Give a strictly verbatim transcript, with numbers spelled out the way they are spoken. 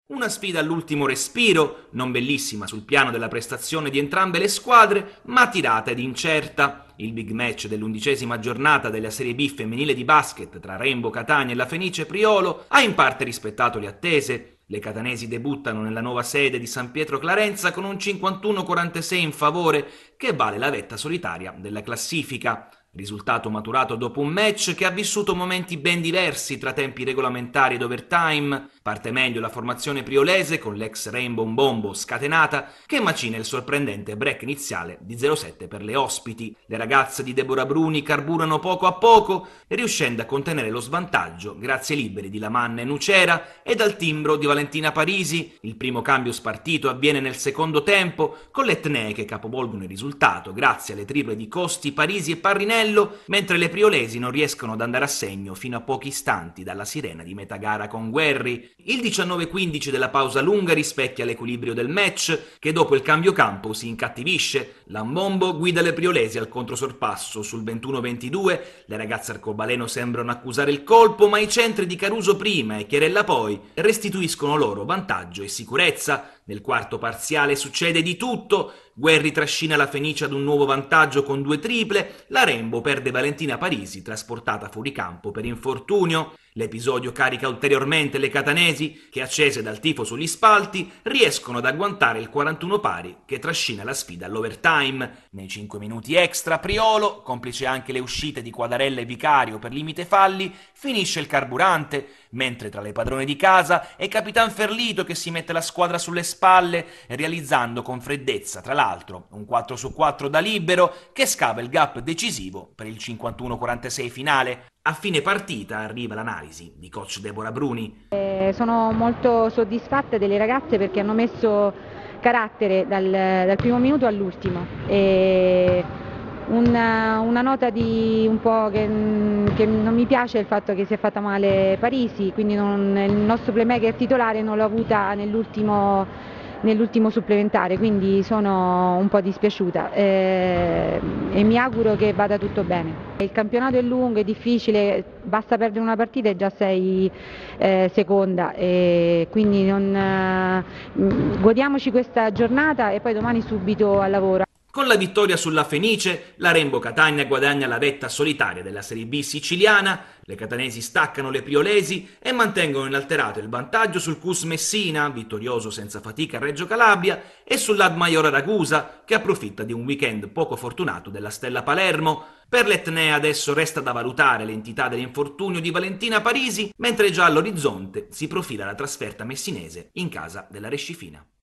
Una sfida all'ultimo respiro, non bellissima sul piano della prestazione di entrambe le squadre, ma tirata ed incerta. Il big match dell'undicesima giornata della Serie B femminile di basket tra Rainbow Catania e la Fenice Priolo ha in parte rispettato le attese. Le catanesi debuttano nella nuova sede di San Pietro Clarenza con un cinquantuno a quarantasei in favore, che vale la vetta solitaria della classifica. Risultato maturato dopo un match che ha vissuto momenti ben diversi tra tempi regolamentari ed overtime. Parte meglio la formazione priolese con l'ex Rainbow Bombo scatenata, che macina il sorprendente break iniziale di zero sette per le ospiti. Le ragazze di Deborah Bruni carburano poco a poco, riuscendo a contenere lo svantaggio grazie ai liberi di Lamanna e Nucera ed al timbro di Valentina Parisi. Il primo cambio spartito avviene nel secondo tempo, con le etnee che capovolgono il risultato grazie alle triple di Costi, Parisi e Parrinelli, mentre le priolesi non riescono ad andare a segno fino a pochi istanti dalla sirena di metà gara con Guerri. Il diciannove quindici della pausa lunga rispecchia l'equilibrio del match, che dopo il cambio campo si incattivisce. Lambombo guida le priolesi al controsorpasso sul ventuno ventidue, le ragazze arcobaleno sembrano accusare il colpo, ma i centri di Caruso prima e Chiarella poi restituiscono loro vantaggio e sicurezza. Nel quarto parziale succede di tutto. Guerri trascina la Fenice ad un nuovo vantaggio con due triple, la Rainbow perde Valentina Parisi trasportata fuori campo per infortunio. L'episodio carica ulteriormente le catanesi che, accese dal tifo sugli spalti, riescono ad agguantare il quarantuno pari che trascina la sfida all'overtime. Nei cinque minuti extra Priolo, complice anche le uscite di Quadarella e Vicario per limite falli, finisce il carburante, mentre tra le padrone di casa è Capitan Ferlito che si mette la squadra sulle spalle, realizzando con freddezza tra l'altro un quattro su quattro da libero che scava il gap decisivo per il cinquantuno a quarantasei finale. A fine partita arriva l'analisi di coach Deborah Bruni. Eh, sono molto soddisfatta delle ragazze perché hanno messo carattere dal, dal primo minuto all'ultimo. Una, una nota di un po' che, che non mi piace è il fatto che si è fatta male Parisi, quindi non, il nostro playmaker titolare non l'ho avuta nell'ultimo nell'ultimo supplementare, quindi sono un po' dispiaciuta eh, e mi auguro che vada tutto bene. Il campionato è lungo, è difficile, basta perdere una partita e già sei eh, seconda, e quindi non, eh, godiamoci questa giornata e poi domani subito al lavoro. Con la vittoria sulla Fenice, la Rainbow Catania guadagna la vetta solitaria della Serie B siciliana, le catanesi staccano le priolesi e mantengono inalterato il vantaggio sul C U S Messina, vittorioso senza fatica a Reggio Calabria, e sull'Ad Maiora Ragusa, che approfitta di un weekend poco fortunato della Stella Palermo. Per l'Etnea adesso resta da valutare l'entità dell'infortunio di Valentina Parisi, mentre già all'orizzonte si profila la trasferta messinese in casa della Rescifina.